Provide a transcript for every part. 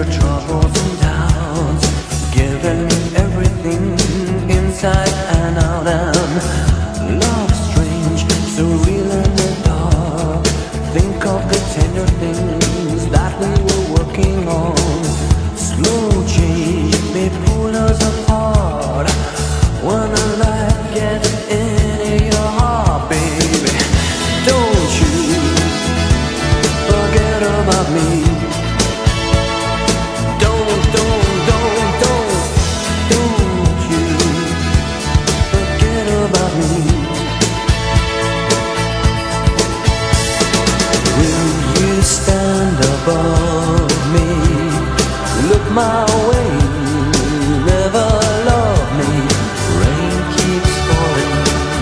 your troubles and doubts, giving everything inside and out, and love strange, surreal and the dark. Think of the tender things that we were working on. Slow change may pull us apart when the light gets into your heart, baby. Don't you forget about me. Don't you forget about me. Will you stand above me? Look my way, never love me. Rain keeps falling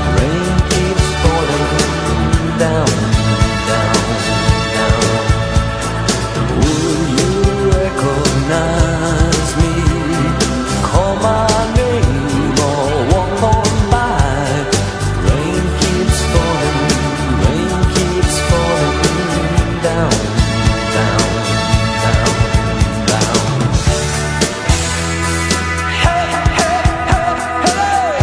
down, down, down. Will you recognize me? Call my name or walk on by. Rain keeps falling down, down, down, down. Hey, hey, hey, hey.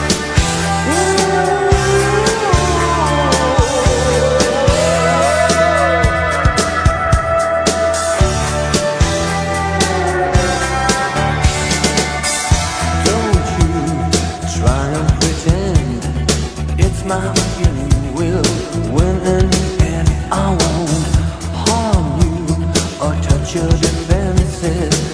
Don't you try and pretend it's my feeling will win in the end. I won't harm you or touch your defenses.